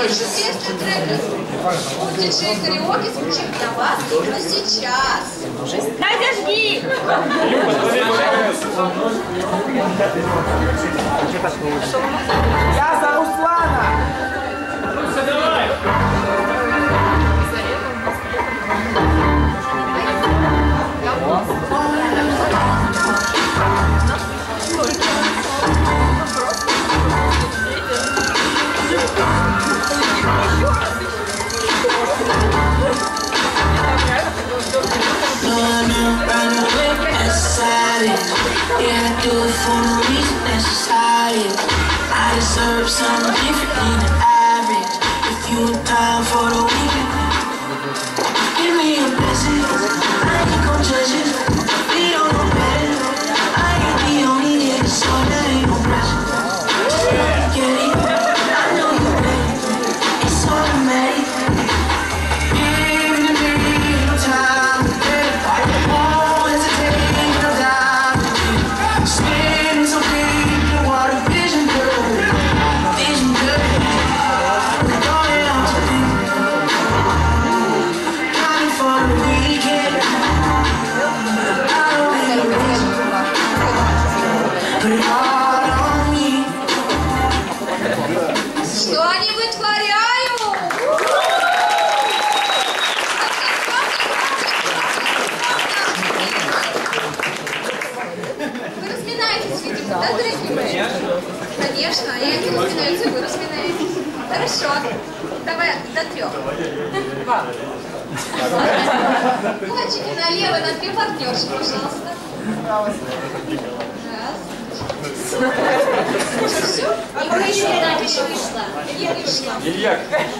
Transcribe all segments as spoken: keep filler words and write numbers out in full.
больше песен треков. Диджей караоке звучит для вас именно сейчас. Надя, жги! Я за Руслана! Давай! Yeah, I do it for no reason necessary. I deserve something different than the average. If you were down for the weekend, give me a blessing. I ain't gon' judge it. We don't know better. I ain't the only nigga, so there ain't no pressure. Just let me get it. I know you ready. It's automatic. Give me the day, no time to get it. Won't hesitate, no doubt. Spinning so deep, what a vision, girl. Vision, girl. We're going out to be. Coming for the weekend. I don't need a reason. Put it all on me. Что они вытворяют? Вы разминаетесь, видимо, да, дорогие мои? Конечно, и они разминаются, и вы разминаетесь. Хорошо. Давай до трех. Мальчики налево, на две партнерши, пожалуйста. Раз. Все? И еще одна не вышла. Не вышла. Илья!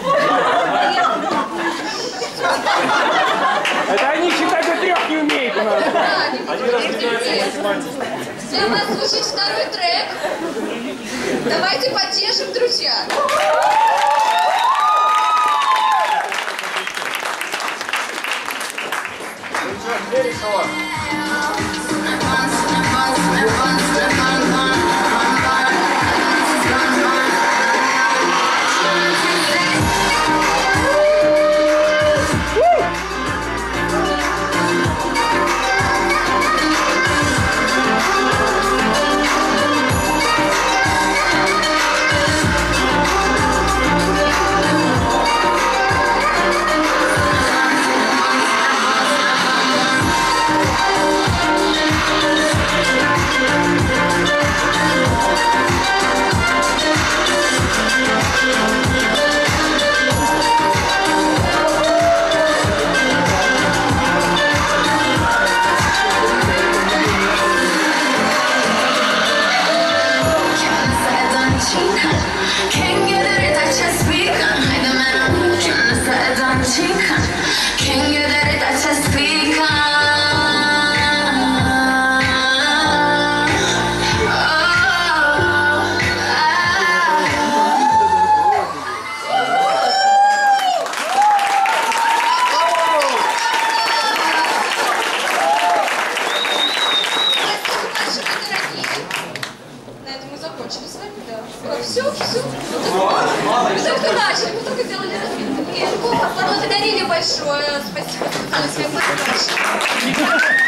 Это они считать до трех не умеют у нас. Да, не буду. Для вас звучит второй трек. Давайте поддержим, друзья. Can't get at it, that's just speaker. Закончили с вами, да. Все, все. Мы только начали, мы только делали разминку. Благодарили большое. Спасибо.